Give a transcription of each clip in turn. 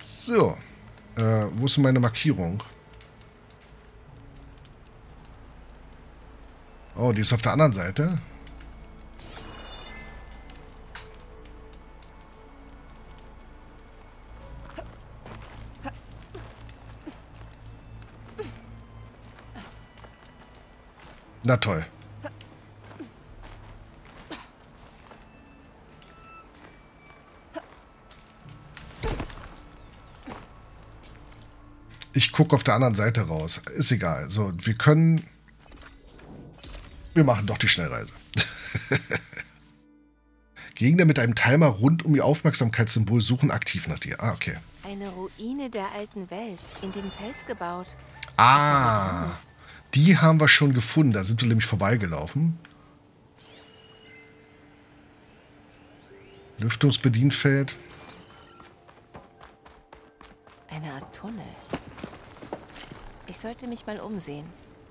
So. Wo ist denn meine Markierung? Oh, die ist auf der anderen Seite. Na toll. Ich gucke auf der anderen Seite raus. Ist egal. So, wir können... Wir machen doch die Schnellreise. Gegner mit einem Timer rund um ihr Aufmerksamkeitssymbol suchen aktiv nach dir. Ah, okay. Eine Ruine der alten Welt, in den Fels gebaut. Ah, die haben wir schon gefunden. Da sind wir nämlich vorbeigelaufen. Lüftungsbedienfeld. Eine Art Tunnel. Ich sollte mich mal umsehen.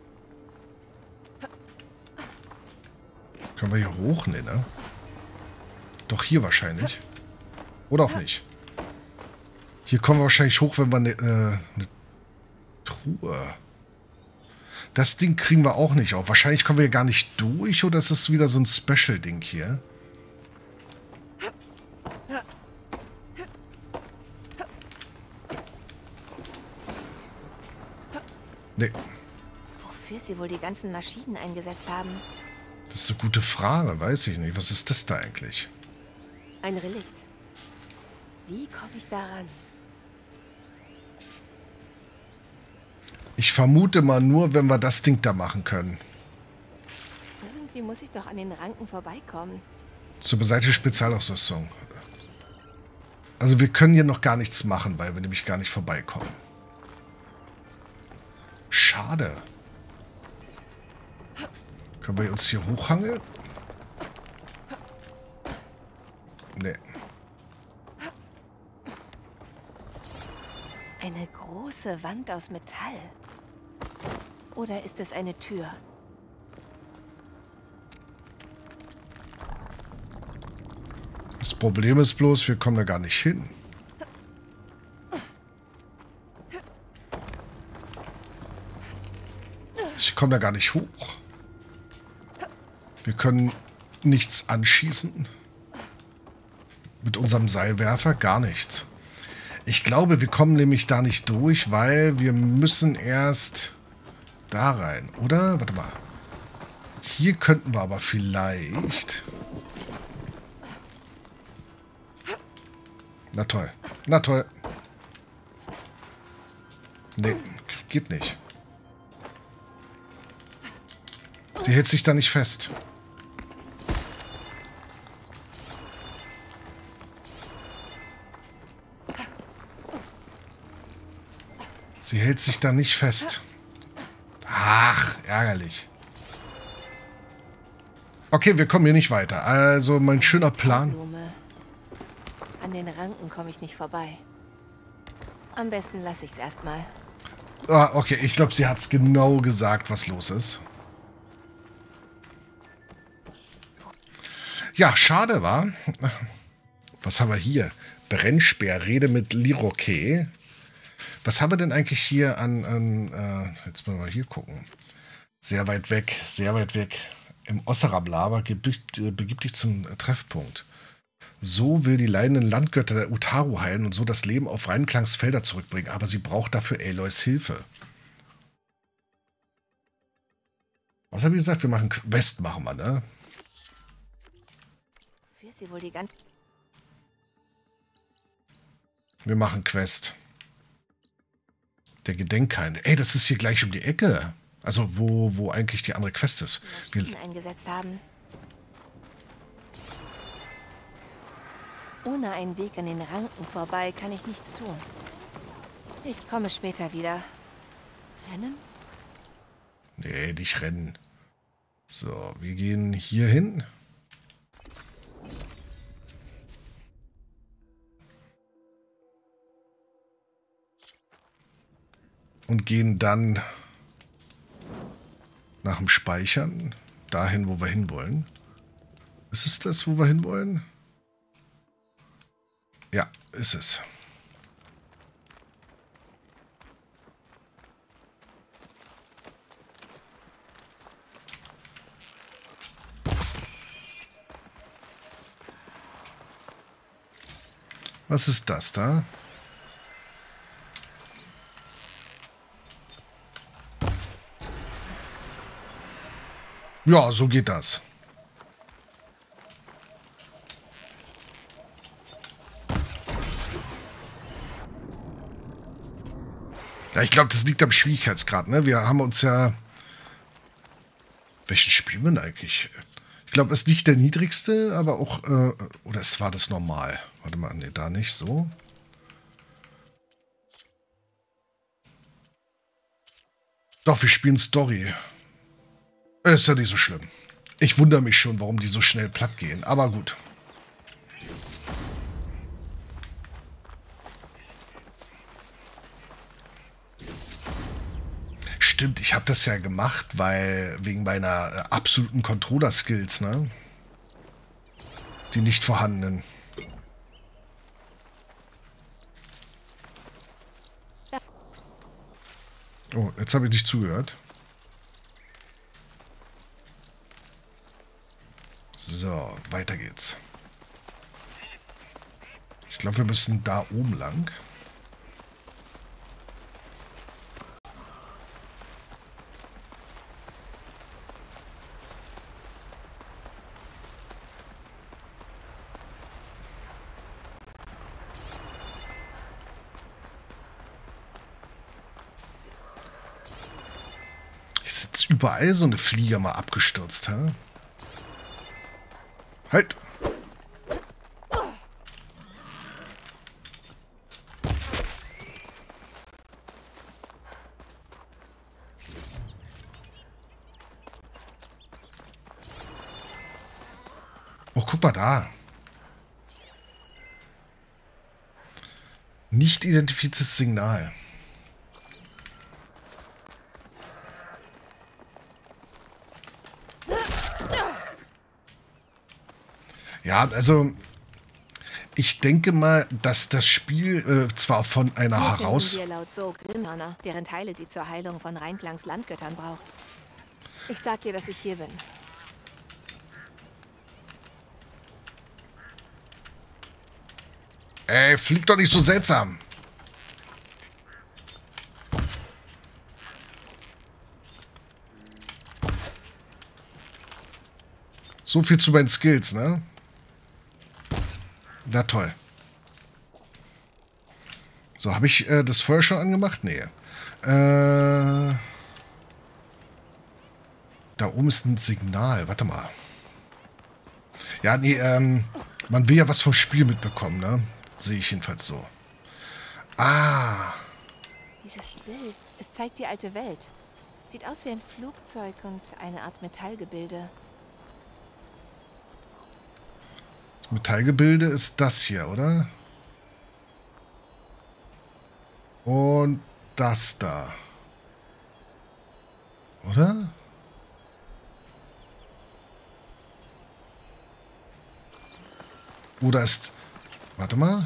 Können wir hier hoch? Nee, ne? Doch hier wahrscheinlich. Oder auch nicht. Hier kommen wir wahrscheinlich hoch, wenn wir eine Truhe... Das Ding kriegen wir auch nicht auf. Wahrscheinlich kommen wir hier gar nicht durch, oder ist es wieder so ein Special-Ding hier? Nee. Wofür sie wohl die ganzen Maschinen eingesetzt haben? Das ist eine gute Frage, weiß ich nicht. Was ist das da eigentlich? Ein Relikt. Wie komme ich daran? Ich vermute mal nur, wenn wir das Ding da machen können. Irgendwie muss ich doch an den Ranken vorbeikommen. Zur beseitigten Spezialausrüstung. Also wir können hier noch gar nichts machen, weil wir nämlich gar nicht vorbeikommen. Schade. Können wir uns hier hochhangeln? Nee. Eine große Wand aus Metall. Oder ist es eine Tür? Das Problem ist bloß, wir kommen da gar nicht hin. Ich komme da gar nicht hoch. Wir können nichts anschießen. Mit unserem Seilwerfer gar nichts. Ich glaube, wir kommen nämlich da nicht durch, weil wir müssen erst da rein, oder? Warte mal. Hier könnten wir aber vielleicht... Na toll. Na toll. Nee, geht nicht. Sie hält sich da nicht fest. Sie hält sich da nicht fest. Ach, ärgerlich. Okay, wir kommen hier nicht weiter. Also mein schöner Plan. Blume. An den Ranken komme ich nicht vorbei. Am besten lasse ich es erstmal. Ah, okay, ich glaube, sie hat es genau gesagt, was los ist. Ja, schade war. Was haben wir hier? Brennspeer, Rede mit Liroquet. Was haben wir denn eigentlich hier an jetzt müssen wir mal hier gucken. Sehr weit weg, sehr weit weg. Im Osseram-Lava begib dich zum Treffpunkt. So will die leidenden Landgötter der Utaru heilen und so das Leben auf Reinklangs Felder zurückbringen. Aber sie braucht dafür Aloys Hilfe. Was habe ich gesagt? Wir machen Quest, machen wir, ne? Für sie wohl die ganze... Wir machen Quest. Der Gedenkhain. Ey, das ist hier gleich um die Ecke. Also, wo eigentlich die andere Quest ist. Maschinen eingesetzt haben. Ohne einen Weg an den Ranken vorbei kann ich nichts tun. Ich komme später wieder. Rennen? Nee, nicht rennen. So, wir gehen hier hin. Und gehen dann nach dem Speichern dahin, wo wir hinwollen. Ist es das, wo wir hinwollen? Ja, ist es. Was ist das da? Ja, so geht das. Ja, ich glaube, das liegt am Schwierigkeitsgrad, ne? Wir haben uns ja... Welchen spielen wir denn eigentlich? Ich glaube, es ist nicht der niedrigste, aber auch... oder es war das normal. Warte mal, ne, da nicht so. Doch, wir spielen Story. Ist ja nicht so schlimm. Ich wundere mich schon, warum die so schnell platt gehen. Aber gut. Stimmt, ich habe das ja gemacht, weil wegen meiner absoluten Controller-Skills, ne? Die nicht vorhandenen. Oh, jetzt habe ich nicht zugehört. So, weiter geht's. Ich glaube, wir müssen da oben lang. Ist jetzt überall so eine Fliege mal abgestürzt, hä? Halt! Oh, guck mal da. Nicht identifiziertes Signal. Ja, also ich denke mal, dass das Spiel zwar von einer heraus... wir laut So Grimhörner, deren Teile sie zur Heilung von Reinklangs Landgöttern braucht. Ich sag ihr, dass ich hier bin. Ey, flieg doch nicht so seltsam. So viel zu meinen Skills, ne? Na toll. So, habe ich das Feuer schon angemacht? Nee. Da oben ist ein Signal. Warte mal. Ja, nee, man will ja was vom Spiel mitbekommen, ne? Sehe ich jedenfalls so. Ah. Dieses Bild, es zeigt die alte Welt. Sieht aus wie ein Flugzeug und eine Art Metallgebilde. Das Metallgebilde ist das hier, oder? Und das da. Oder? Oder ist... Warte mal.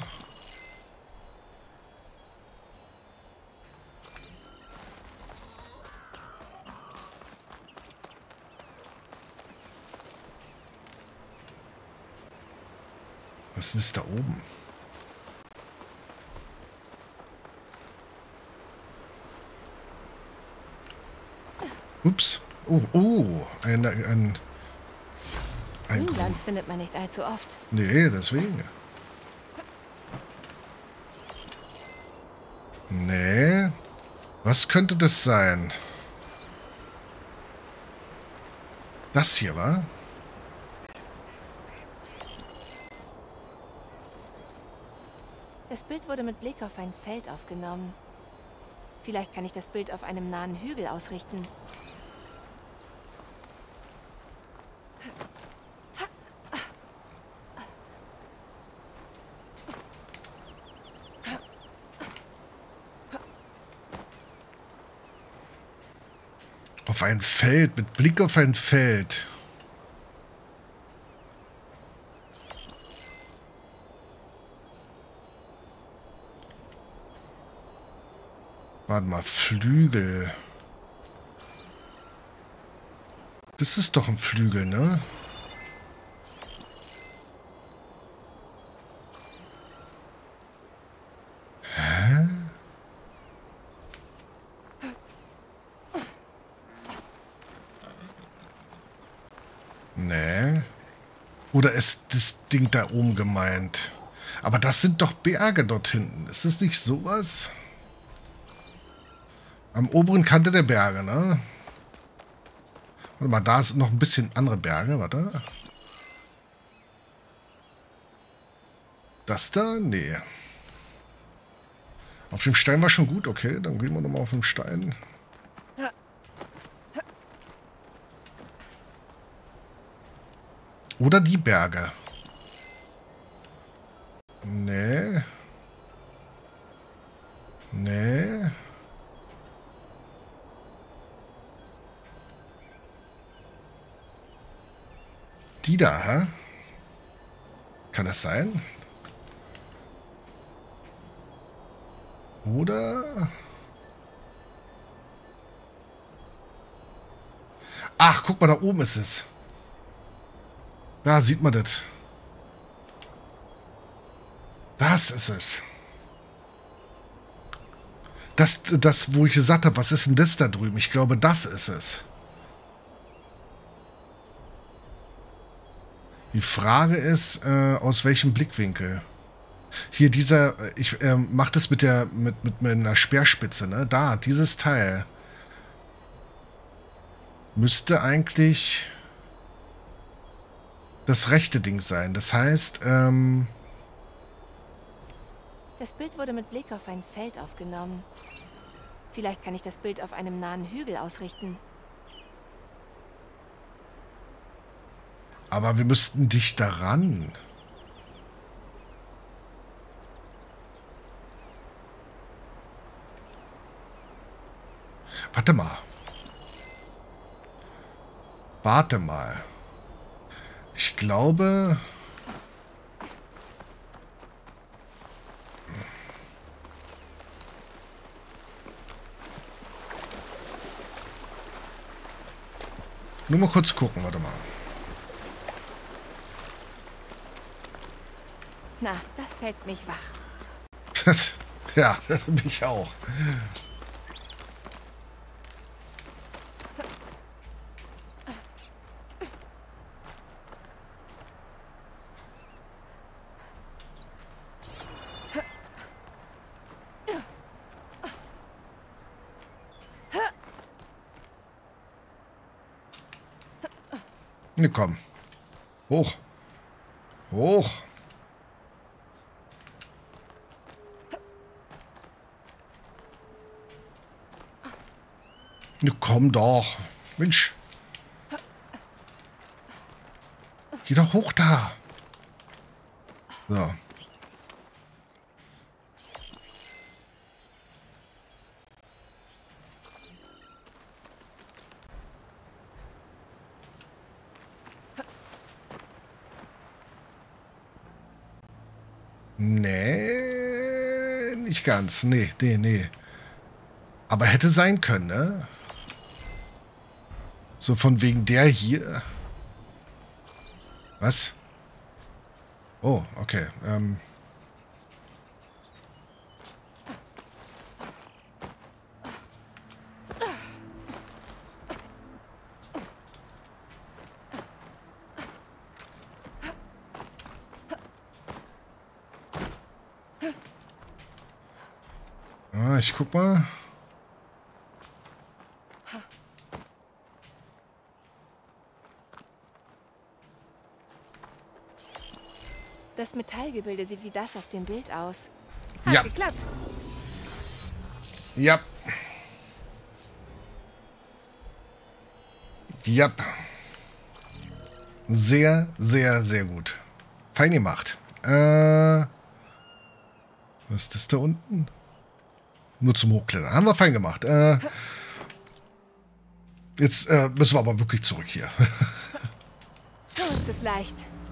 Was ist da oben? Ups. Oh, oh. Ein Grünlands findet man nicht allzu oft. Nee, deswegen. Nee. Was könnte das sein? Das hier, war? Das Bild wurde mit Blick auf ein Feld aufgenommen. Vielleicht kann ich das Bild auf einem nahen Hügel ausrichten. Auf ein Feld, mit Blick auf ein Feld. Warte mal, Flügel. Das ist doch ein Flügel, ne? Oder ist das Ding da oben gemeint? Aber das sind doch Berge dort hinten. Ist das nicht sowas? Am oberen Kante der Berge, ne? Warte mal, da sind noch ein bisschen andere Berge. Warte. Das da? Nee. Auf dem Stein war schon gut. Okay, dann gehen wir nochmal auf den Stein. Oder die Berge. Nee. Nee. Die da, hä? Kann das sein? Oder? Ach, guck mal, da oben ist es. Da sieht man das. Das ist es. Das, wo ich gesagt habe, was ist denn das da drüben? Ich glaube, das ist es. Die Frage ist, aus welchem Blickwinkel? Hier dieser, ich mache das mit einer Speerspitze, ne? Da, dieses Teil. Müsste eigentlich das rechte Ding sein. Das heißt, Das Bild wurde mit Blick auf ein Feld aufgenommen. Vielleicht kann ich das Bild auf einem nahen Hügel ausrichten. aber wir müssten dichter ran. Warte mal. Warte mal. Ich glaube... Nur mal kurz gucken, warte mal. Na, das hält mich wach. Ja, das mich auch. Ne, komm. Hoch. Hoch. Ne, komm doch. Mensch. Geh doch hoch da. So. Nee, nicht ganz. Nee, nee, nee. Aber hätte sein können, ne? So von wegen der hier. Was? Oh, okay. Ich guck mal. Das Metallgebilde sieht wie das auf dem Bild aus. Ja. Hat geklappt. Ja. Ja. Sehr, sehr, sehr gut. Fein gemacht. Was ist das da unten? Nur zum Hochklettern. Haben wir fein gemacht. Jetzt müssen wir aber wirklich zurück hier. So ist es leicht.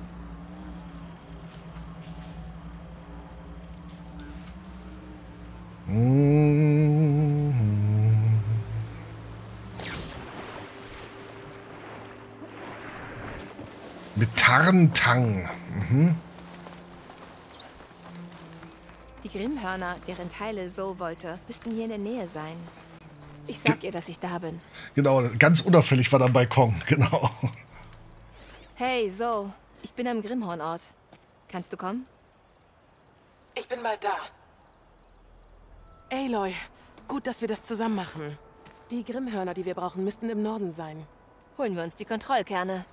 Mit Tarntang. Mhm. Die Grimmhörner, deren Teile So wollte, müssten hier in der Nähe sein. Ich sag ihr, dass ich da bin. Genau, ganz unauffällig war der Balkon. Genau. Hey, So. Ich bin am Grimhornort. Kannst du kommen? Ich bin bald da. Aloy, gut, dass wir das zusammen machen. Die Grimmhörner, die wir brauchen, müssten im Norden sein. Holen wir uns die Kontrollkerne.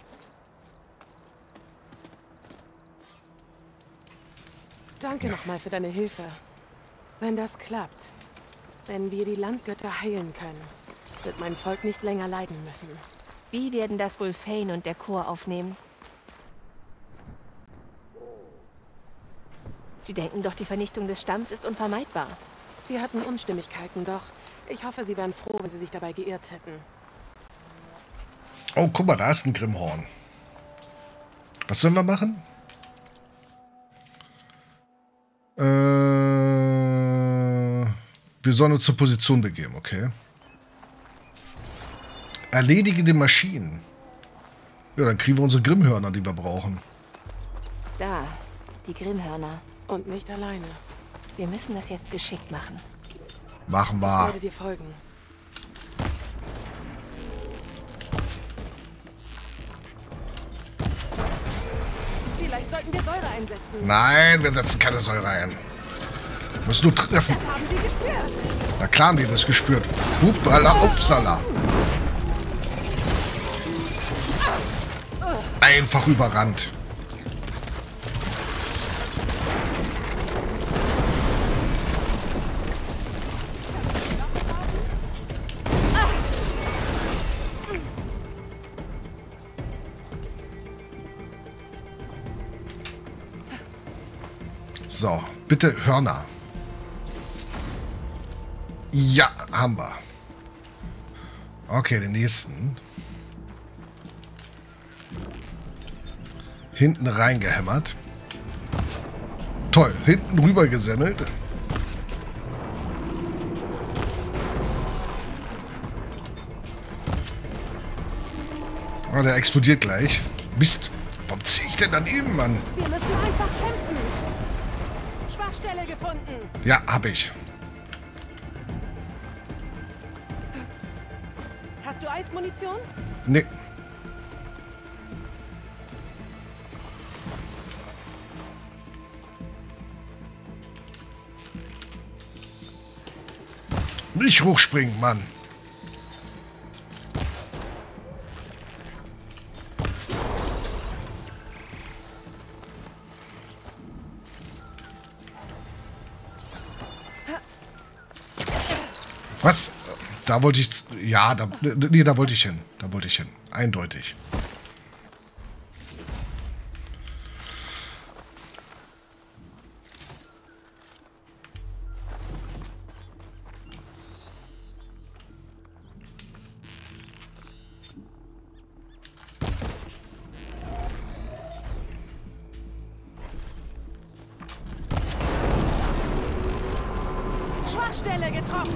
Danke nochmal für deine Hilfe. Wenn das klappt, wenn wir die Landgötter heilen können, wird mein Volk nicht länger leiden müssen. Wie werden das wohl Fane und der Chor aufnehmen? Sie denken doch, die Vernichtung des Stamms ist unvermeidbar. Wir hatten Unstimmigkeiten, doch ich hoffe, sie wären froh, wenn sie sich dabei geirrt hätten. Oh, guck mal, da ist ein Grimmhorn. Was sollen wir machen? Wir sollen uns zur Position begeben, okay? Erledige die Maschinen. Ja, dann kriegen wir unsere Grimmhörner, die wir brauchen. Da, die Grimmhörner. Und nicht alleine. Wir müssen das jetzt geschickt machen. Machen Ich wir. werde dir folgen. Vielleicht sollten wir Säure einsetzen. Nein, wir setzen keine Säure ein. Muss nur treffen. Haben die gespürt? Na klar haben die das gespürt. Hupala, upsala. Einfach überrannt. So, bitte Hörner. Ja, haben wir. Okay, den nächsten. Hinten reingehämmert. Toll, hinten rüber gesemmelt. Oh, der explodiert gleich. Mist, warum ziehe ich denn daneben, Mann? Wir müssen einfach kämpfen. Schwachstelle gefunden. Ja, hab ich. Hast du Eismunition? Nee. Nicht hochspringen, Mann. Was? Da wollte ich... Ja, nee, da wollte ich hin. Da wollte ich hin. Eindeutig. Schwachstelle getroffen.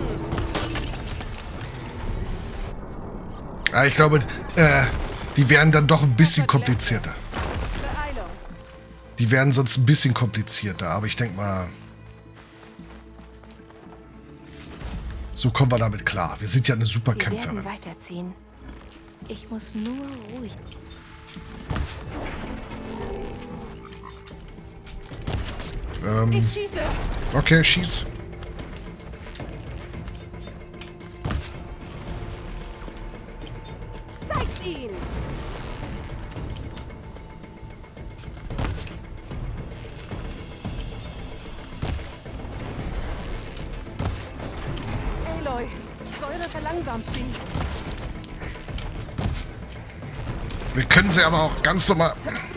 Ja, ich glaube, die werden dann doch ein bisschen komplizierter. Beeilung. Die werden sonst ein bisschen komplizierter, aber ich denke mal, so kommen wir damit klar. Wir sind ja eine super Sie werden Kämpferin. weiterziehen. Ich muss nur ruhig... Ich schieße. Okay, schieß. Zeigt ihn. Aloy, Säure verlangsamt ihn. Wir können sie aber auch ganz normal...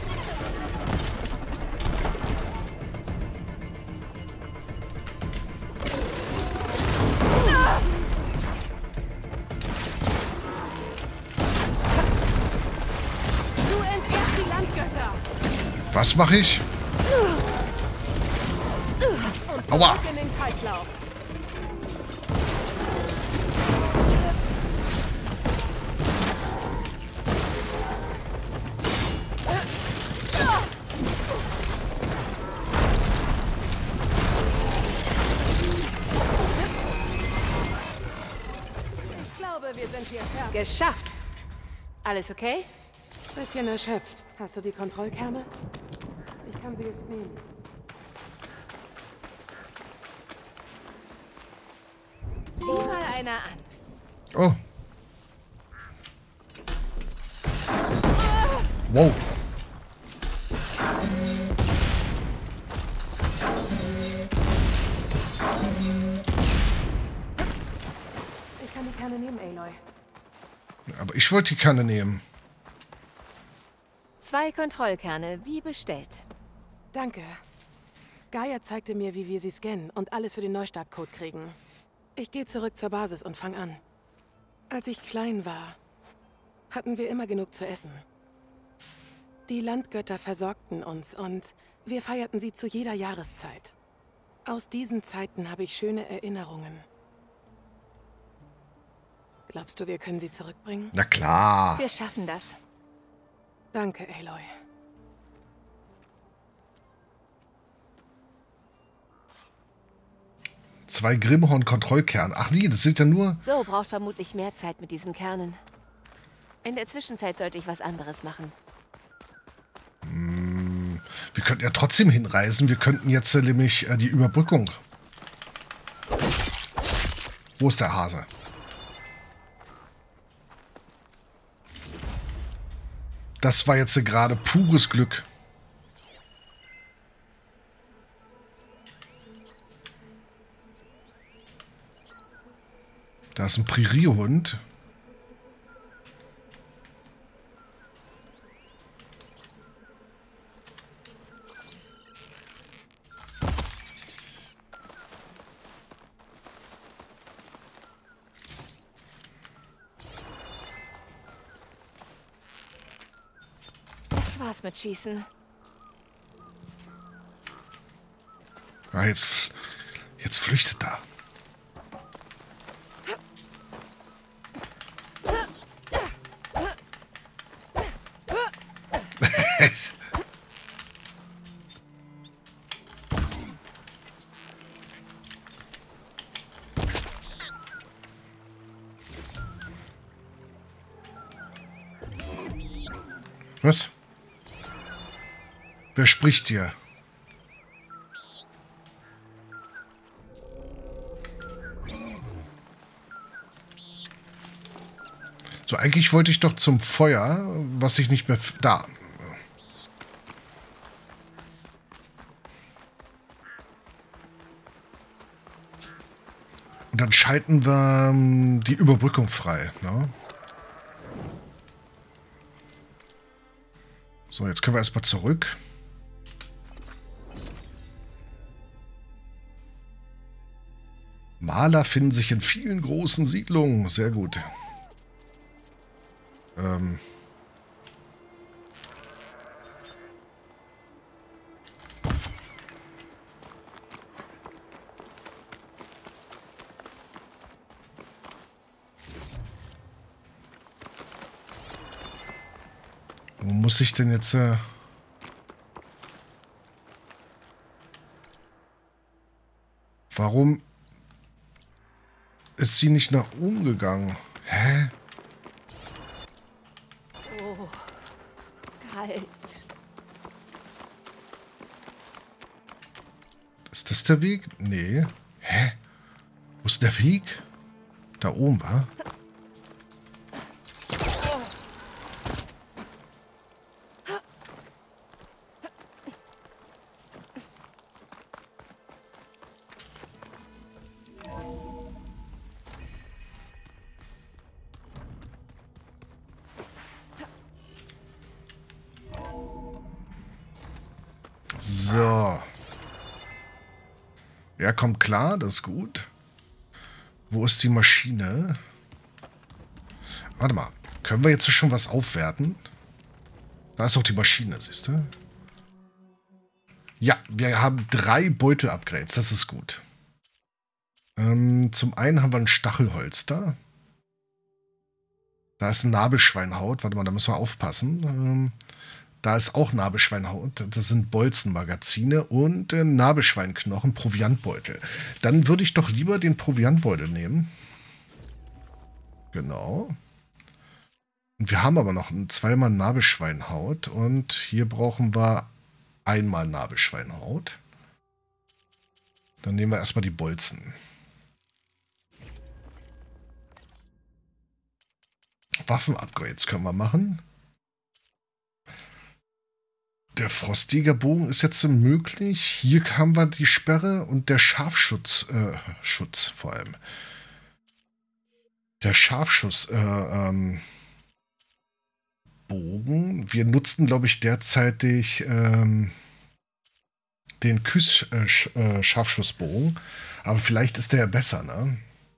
Du entehrst die Landgötter. Was mache ich? Und Aua. zurück in den Kreislauf. Ich glaube, wir sind hier fertig. Geschafft! Alles okay? Bisschen erschöpft. Hast du die Kontrollkerne? Ich kann sie jetzt nehmen. Sieh mal einer an. Oh. Wow. Ich kann die Kerne nehmen, Aloy. Aber ich wollte die Kanne nehmen. 2 Kontrollkerne, wie bestellt. Danke. Gaia zeigte mir, wie wir sie scannen und alles für den Neustartcode kriegen. Ich gehe zurück zur Basis und fang an. Als ich klein war, hatten wir immer genug zu essen. Die Landgötter versorgten uns und wir feierten sie zu jeder Jahreszeit. Aus diesen Zeiten habe ich schöne Erinnerungen. Glaubst du, wir können sie zurückbringen? Na klar. Wir schaffen das. Danke, Aloy. Zwei Grimhorn-Kontrollkerne. Ach nee, das sind ja nur... So braucht vermutlich mehr Zeit mit diesen Kernen. In der Zwischenzeit sollte ich was anderes machen. Wir könnten ja trotzdem hinreisen. Wir könnten jetzt nämlich die Überbrückung... Wo ist der Hase? Das war jetzt gerade pures Glück. Da ist ein Präriehund. Das war's mit Schießen. Ah, jetzt flüchtet er. Was? Wer spricht hier? So, eigentlich wollte ich doch zum Feuer, was ich nicht mehr... Da. Und dann schalten wir die Überbrückung frei, ne? So, jetzt können wir erstmal zurück. Maler finden sich in vielen großen Siedlungen. Sehr gut. Wo muss ich denn jetzt... Warum ist sie nicht nach oben gegangen? Hä? Oh, kalt. Ist das der Weg? Nee. Hä? Wo ist der Weg? Da oben, wa? So. Ja, kommt klar, das ist gut. Wo ist die Maschine? Warte mal. Können wir jetzt schon was aufwerten? Da ist auch die Maschine, siehst du? Ja, wir haben 3 Beutel-Upgrades. Das ist gut. Zum einen haben wir ein Stachelholster. Da ist ein Nabelschweinhaut. Warte mal, da müssen wir aufpassen. Da ist auch Nabelschweinhaut. Das sind Bolzenmagazine und Nabelschweinknochen, Proviantbeutel. Dann würde ich doch lieber den Proviantbeutel nehmen. Genau. Und wir haben aber noch zweimal Nabelschweinhaut. Und hier brauchen wir einmal Nabelschweinhaut. Dann nehmen wir erstmal die Bolzen. Waffen-Upgrades können wir machen. Der Frostjägerbogen ist jetzt möglich. Hier haben wir die Sperre und der Scharfschutz. Schutz vor allem. Der Scharfschuss. Bogen. Wir nutzten, glaube ich, derzeitig den Scharfschussbogen. Aber vielleicht ist der ja besser, ne?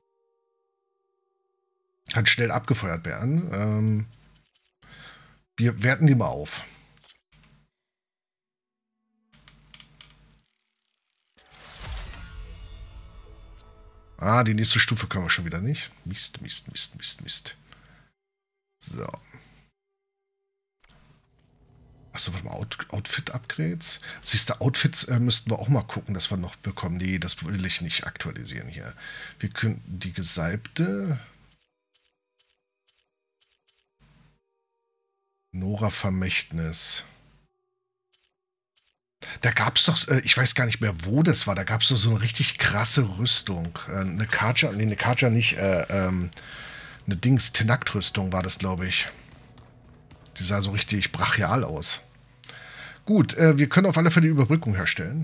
Kann schnell abgefeuert werden. Wir werten die mal auf. Ah, die nächste Stufe können wir schon wieder nicht. Mist, Mist, Mist, Mist, Mist. So. Achso, warte mal, Outfit-Upgrades? Siehst du, Outfits müssten wir auch mal gucken, dass wir noch bekommen. Nee, das will ich nicht aktualisieren hier. Wir könnten die gesalbte Nora-Vermächtnis. Da gab es doch, ich weiß gar nicht mehr, wo das war, da gab es doch so eine richtig krasse Rüstung. Eine Karja, nee, eine Karja nicht, eine Tenakt-Rüstung war das, glaube ich. Die sah so richtig brachial aus. Gut, wir können auf alle Fälle die Überbrückung herstellen.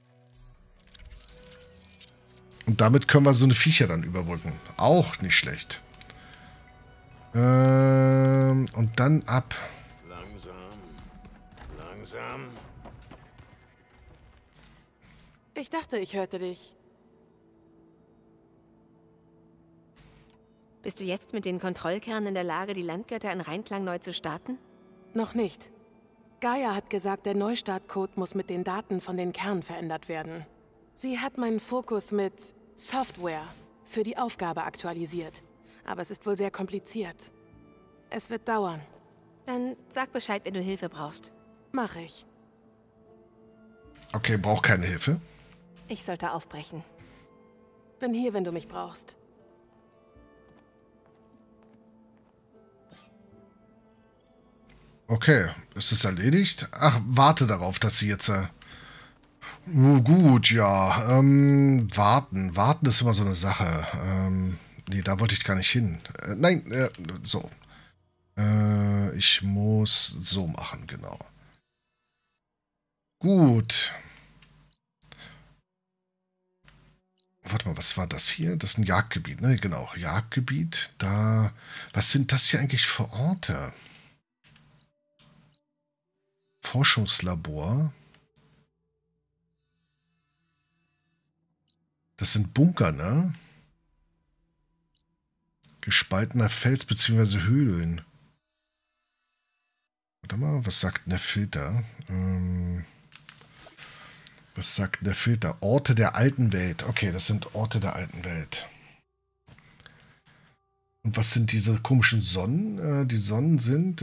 Und damit können wir so eine Viecher dann überbrücken. Auch nicht schlecht. Und dann ab. Langsam. Langsam. Ich dachte, ich hörte dich. Bist du jetzt mit den Kontrollkernen in der Lage, die Landgötter in Reinklang neu zu starten? Noch nicht. Gaia hat gesagt, der Neustartcode muss mit den Daten von den Kernen verändert werden. Sie hat meinen Fokus mit Software für die Aufgabe aktualisiert. Aber es ist wohl sehr kompliziert. Es wird dauern. Dann sag Bescheid, wenn du Hilfe brauchst. Mach ich. Okay, braucht keine Hilfe. Ich sollte aufbrechen. Bin hier, wenn du mich brauchst. Okay, ist es erledigt? Ach, warte darauf, dass sie jetzt... Oh, gut, ja. Warten. Warten ist immer so eine Sache. Nee, da wollte ich gar nicht hin. Nein, so. Ich muss so machen, genau. Gut. Warte mal, was war das hier? Das ist ein Jagdgebiet, ne? Genau, Jagdgebiet. Da... Was sind das hier eigentlich für Orte? Forschungslabor. Das sind Bunker, ne? Gespaltener Fels bzw. Höhlen. Warte mal, was sagt denn der Filter? Was sagt der Filter? Orte der alten Welt. Okay, das sind Orte der alten Welt. Und was sind diese komischen Sonnen? Die Sonnen sind...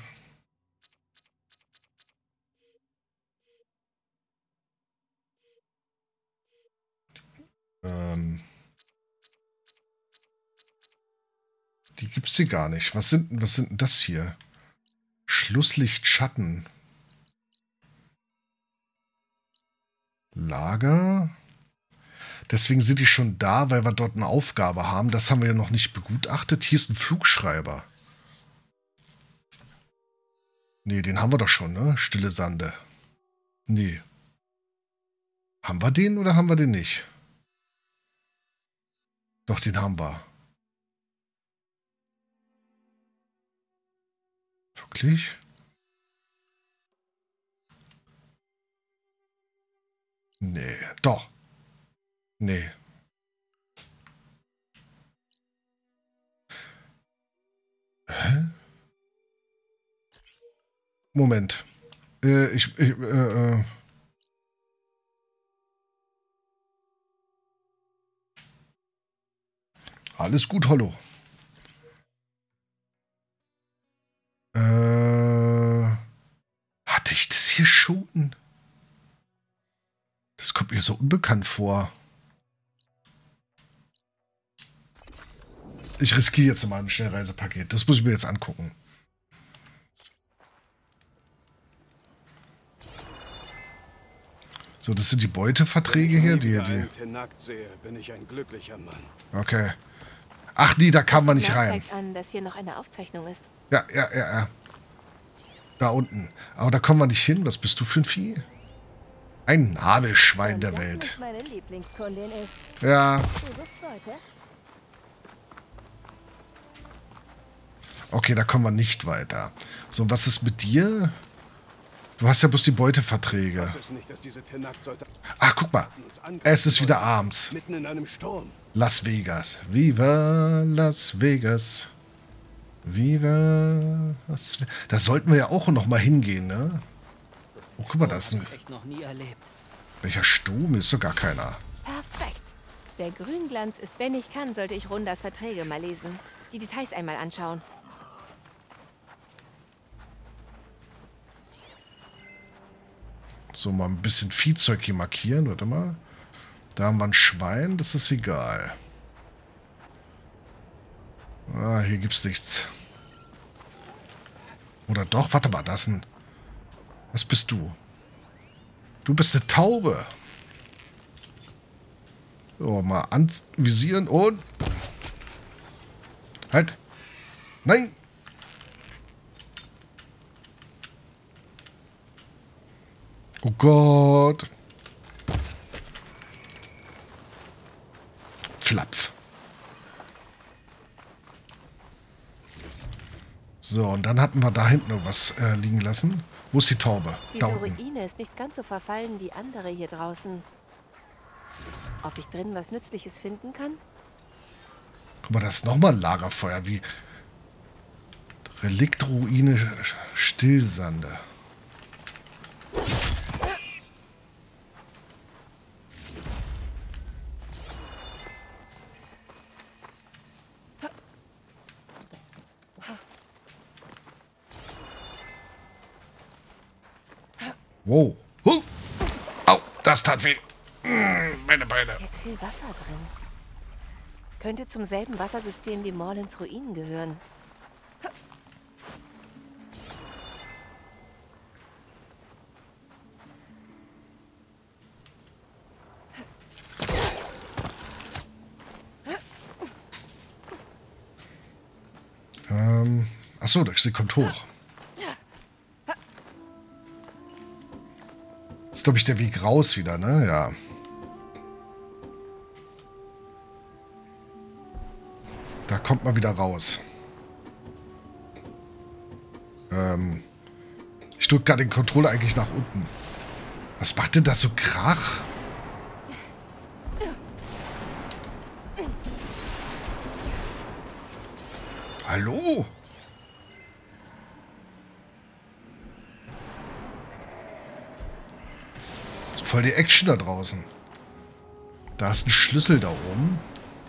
die gibt's hier gar nicht. Was sind denn das hier? Schlusslicht, Schatten. Lager. Deswegen sind die schon da, weil wir dort eine Aufgabe haben. Das haben wir ja noch nicht begutachtet. Hier ist ein Flugschreiber. Nee, den haben wir doch schon, ne? Stille Sande. Nee. Haben wir den oder haben wir den nicht? Doch, den haben wir. Wirklich? Nee, doch. Nee. Hä? Moment. Alles gut, Hollow. Hatte ich das hier schon? Das kommt mir so unbekannt vor. Ich riskiere jetzt mal ein Schnellreisepaket. Das muss ich mir jetzt angucken. So, das sind die Beuteverträge hier. Wenn ich Die. einen Tenakt sehe, bin ich ein glücklicher Mann. Okay. Ach nee, da kann man nicht Signal rein. zeigt an, dass hier noch eine Aufzeichnung ist. Ja. Da unten. Aber da kommen wir nicht hin. Was bist du für ein Vieh? Ein Nabelschwein der Welt. Meine Lieblingskundin ist. Ja. Leute. Okay, da kommen wir nicht weiter. So, und was ist mit dir? Du hast ja bloß die Beuteverträge. Das ist nicht, dass diese Tenakt-Soldaten Ach, guck mal. uns angreifen Es ist wieder wollen. abends. Mitten in einem Sturm. Las Vegas. Viva Las Vegas. Viva Las Vegas. Da sollten wir ja auch noch mal hingehen, ne? Oh, guck mal, da ist ein... Echt noch nie erlebt. Welcher Sturm? Ist doch gar keiner. Perfekt. Der Grünglanz ist, wenn ich kann, sollte ich Rundas Verträge mal lesen. Die Details einmal anschauen. So, mal ein bisschen Viehzeug hier markieren. Warte mal. Da haben wir ein Schwein. Das ist egal. Ah, hier gibt's nichts. Oder doch? Warte mal, das ist ein... Was bist du? Du bist eine Taube. So, mal anvisieren und... Halt. Nein. Oh Gott. Flapf. So, und dann hatten wir da hinten noch was liegen lassen. Wo ist die Taube? Da Diese unten. Ruine ist nicht ganz so verfallen wie andere hier draußen. Ob ich drin was Nützliches finden kann? Guck mal, das ist nochmal ein Lagerfeuer. Wie Reliktruine Stillsande. Wow. Au, das tat weh. Meine Beine. Hier ist viel Wasser drin. Könnte zum selben Wassersystem wie Morlands Ruinen gehören. Achso, sie kommt hoch. Das ist, glaube ich, der Weg raus wieder, ne? Ja. Da kommt man wieder raus. Ich drücke gerade den Controller eigentlich nach unten. Was macht denn das so Krach? Hallo? Ist voll die Action da draußen. Da ist ein Schlüssel da oben.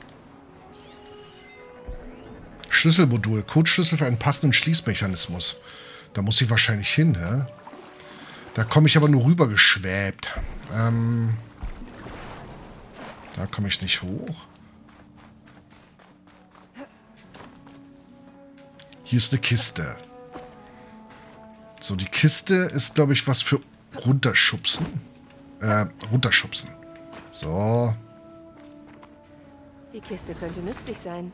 Schlüsselmodul. Codeschlüssel für einen passenden Schließmechanismus. Da muss ich wahrscheinlich hin, hä? Da komme ich aber nur rüber geschwäbt. Da komme ich nicht hoch. Hier ist eine Kiste. So, die Kiste ist, glaube ich, was für runterschubsen. Runterschubsen. So. Die Kiste könnte nützlich sein.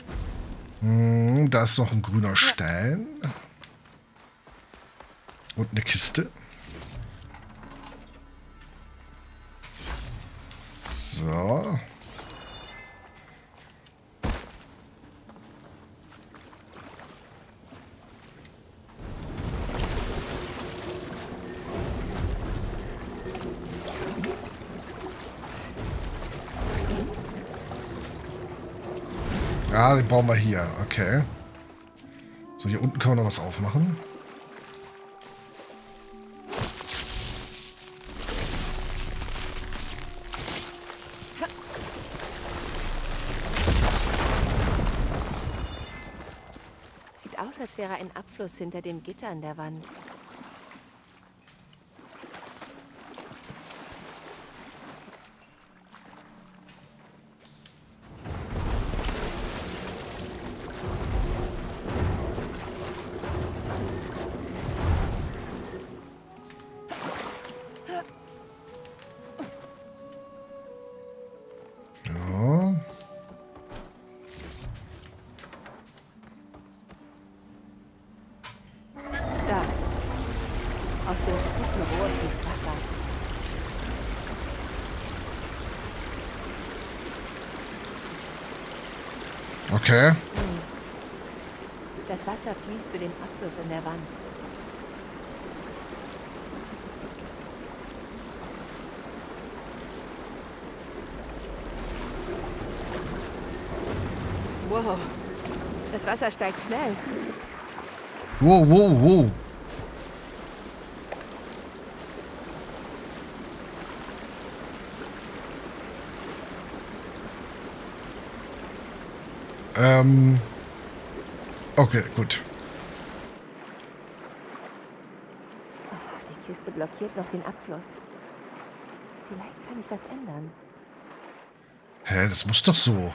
Da ist noch ein grüner Stein. Und eine Kiste. So. Ja, den bauen wir hier. Okay. So, hier unten können wir noch was aufmachen. Sieht aus, als wäre ein Abfluss hinter dem Gitter an der Wand. Okay. Das Wasser fließt zu dem Abfluss in der Wand. Wow. Das Wasser steigt schnell. Wow, wow, wow. Okay, gut. Oh, die Kiste blockiert noch den Abfluss. Vielleicht kann ich das ändern. Hä, das muss doch so.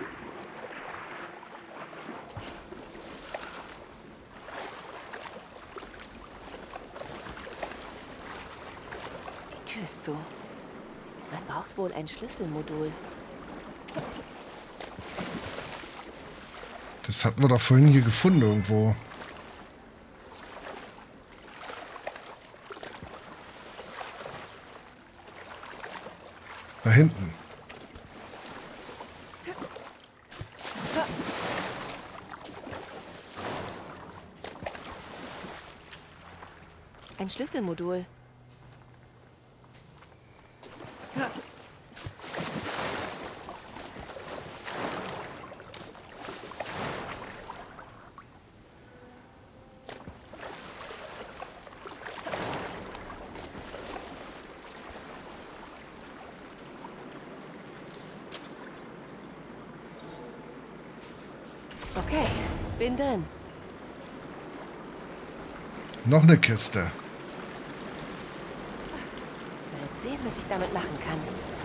Die Tür ist zu. Man braucht wohl ein Schlüsselmodul. Das hatten wir doch vorhin hier gefunden irgendwo. Da hinten. Ein Schlüsselmodul. Okay, bin drin. Noch eine Kiste. Mal sehen, was ich damit machen kann.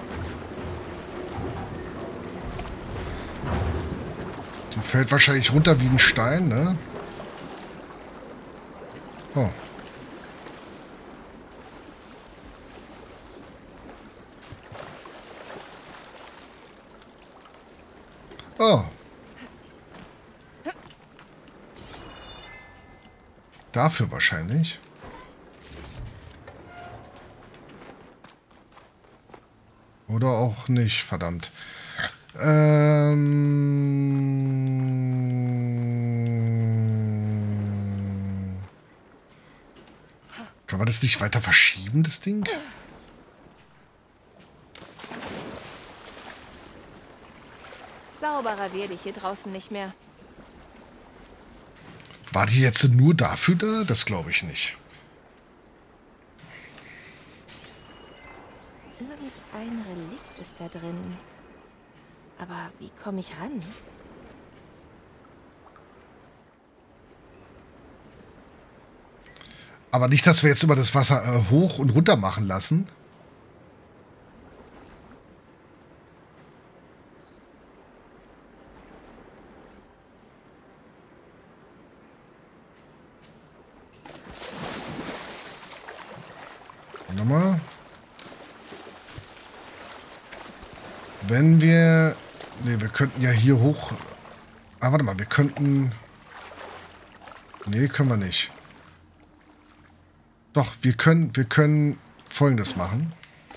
Die fällt wahrscheinlich runter wie ein Stein, ne? Oh. Oh. Dafür wahrscheinlich. Oder auch nicht, verdammt. Kann man das nicht weiter verschieben, das Ding? Sauberer werde ich hier draußen nicht mehr. War die jetzt nur dafür da? Das glaube ich nicht. Irgendein Relikt ist da drin. Aber wie komme ich ran? Aber nicht, dass wir jetzt immer das Wasser hoch und runter machen lassen. Nochmal. Wenn wir... Ne, wir könnten ja hier hoch... Ah, warte mal, wir könnten... Ne, können wir nicht. Doch, wir können Folgendes machen.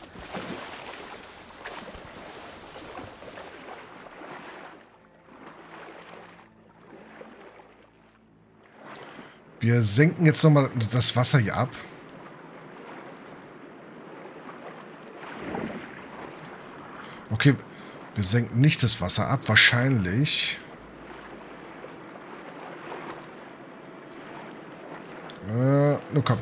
Wir senken jetzt nochmal das Wasser hier ab. Okay, wir senken nicht das Wasser ab, wahrscheinlich. Nun komm.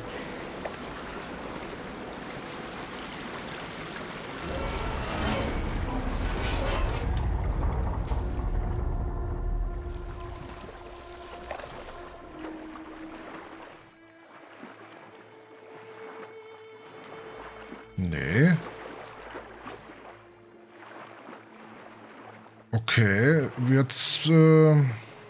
Nee. Okay, jetzt bin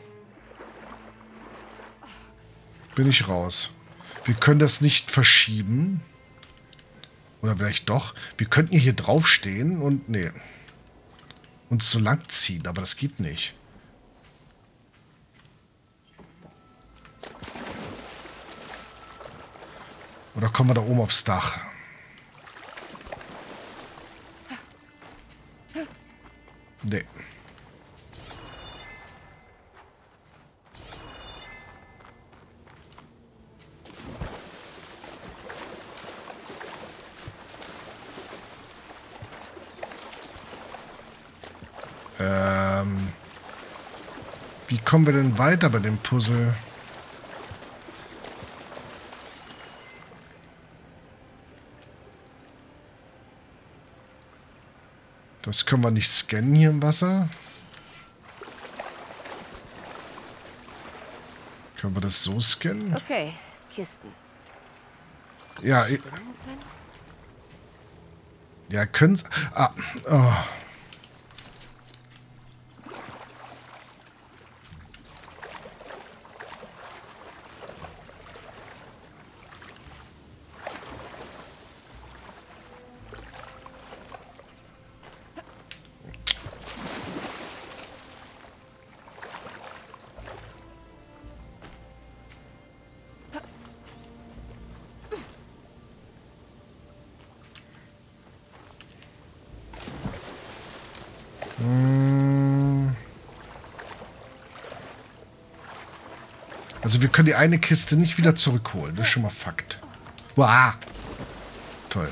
ich raus. Wir können das nicht verschieben. Oder vielleicht doch. Wir könnten hier draufstehen und nee. Uns so lang ziehen, aber das geht nicht. Oder kommen wir da oben aufs Dach? Nee. Wie kommen wir denn weiter bei dem Puzzle? Das können wir nicht scannen hier im Wasser. Können wir das so scannen? Okay, Kisten. Ja, ja, können. Ah, oh. Also wir können die eine Kiste nicht wieder zurückholen. Das ist schon mal Fakt. Wow. Toll.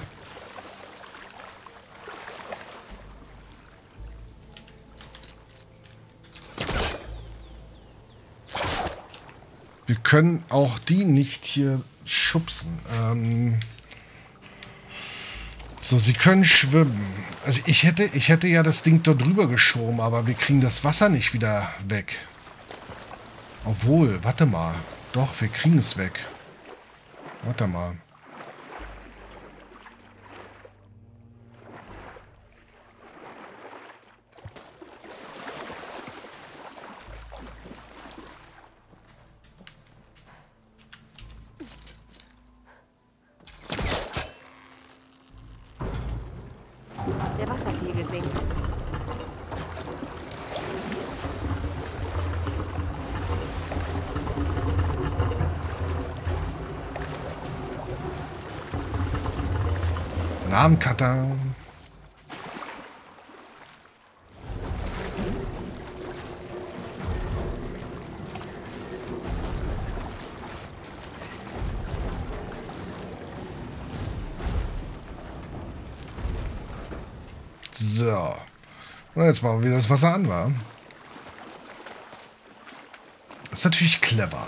Wir können auch die nicht hier schubsen. So, sie können schwimmen. Also ich hätte ja das Ding dort drüber geschoben, aber wir kriegen das Wasser nicht wieder weg. Obwohl, warte mal. Doch, wir kriegen es weg. Warte mal. Der Wasserpegel sinkt. Namencutter. So. Na, jetzt machen wir wieder das Wasser an, wa? Das ist natürlich clever.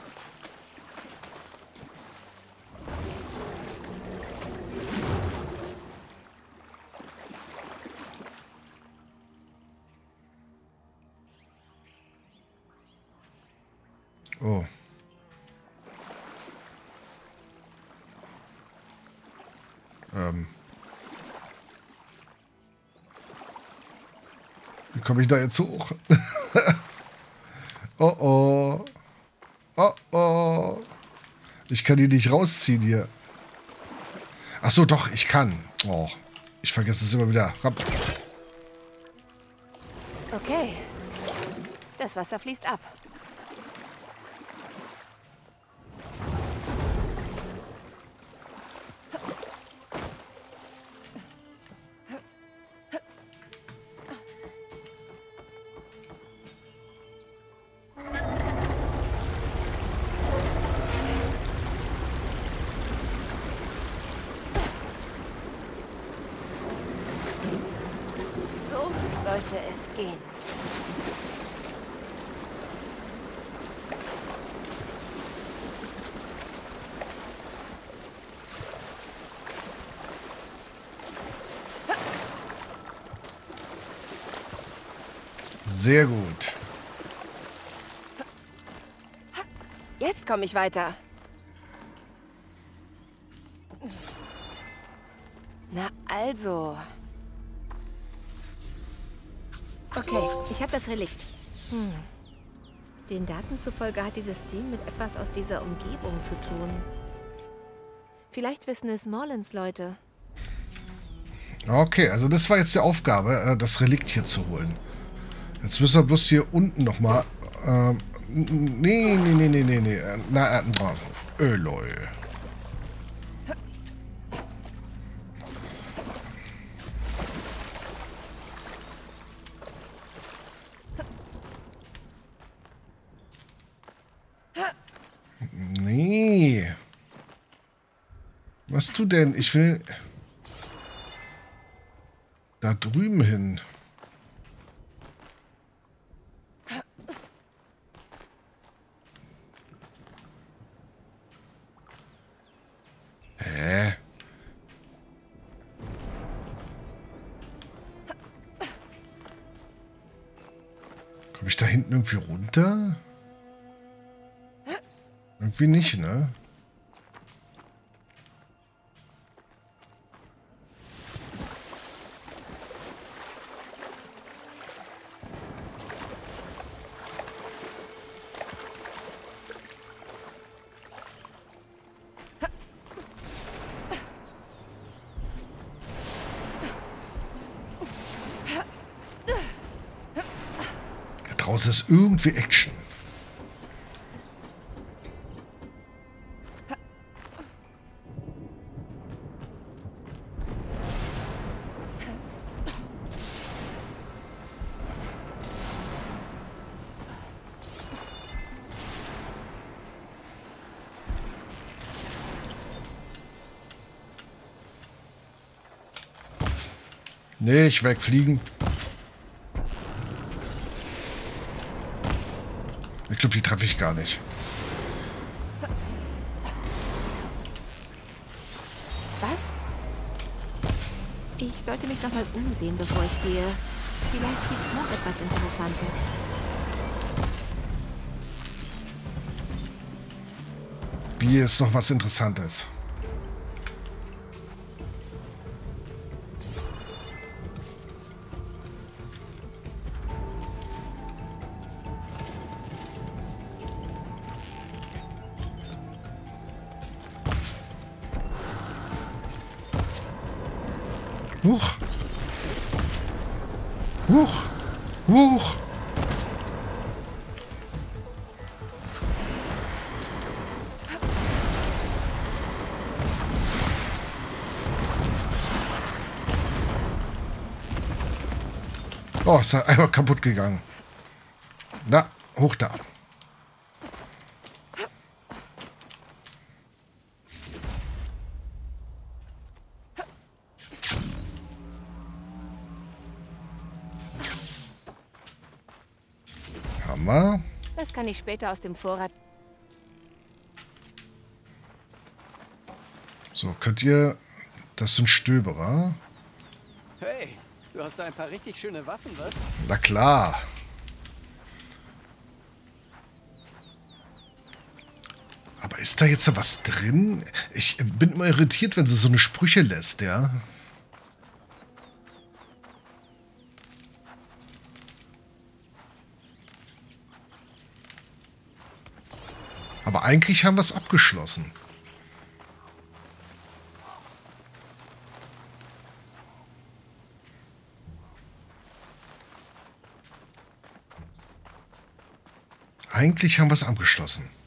Oh. Wie komme ich da jetzt hoch? Oh oh. Oh oh. Ich kann die nicht rausziehen hier. Ach so, doch, ich kann. Oh, ich vergesse es immer wieder. Komm. Okay. Das Wasser fließt ab. So sollte es gehen. Sehr gut. Jetzt komme ich weiter. Na also. Okay, ich habe das Relikt. Den Daten zufolge hat dieses Ding mit etwas aus dieser Umgebung zu tun. Vielleicht wissen es Morlands Leute. Okay, also das war jetzt die Aufgabe, das Relikt hier zu holen. Jetzt müssen wir bloß hier unten nochmal... nee. Lol. Nee. Was du denn? Ich will... Da drüben hin. Komme ich da hinten irgendwie runter? Irgendwie nicht, ne? Da draußen ist irgendwie Action. Nee, ich wegfliegen. Ich glaube, die treffe ich gar nicht. Was? Ich sollte mich noch mal umsehen, bevor ich gehe. Vielleicht gibt's noch etwas Interessantes. Hier ist noch was Interessantes. Huch. Huch. Huch. Oh, ist er einmal kaputt gegangen. Na, hoch da. Hammer. Das kann ich später aus dem Vorrat. So, könnt ihr... Das sind Stöberer. Hey, du hast da ein paar richtig schöne Waffen, was? Na klar. Aber ist da jetzt was drin? Ich bin immer irritiert, wenn sie so eine Sprüche lässt, ja. Aber eigentlich haben wir es abgeschlossen. Eigentlich haben wir es abgeschlossen.